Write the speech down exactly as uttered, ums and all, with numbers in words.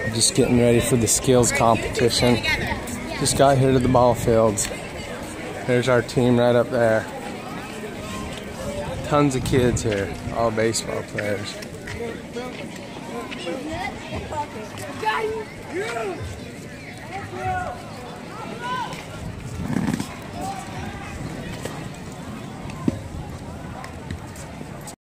Just getting ready for the skills competition. Just got here to the ball fields. There's our team right up there. Tons of kids here, all baseball players.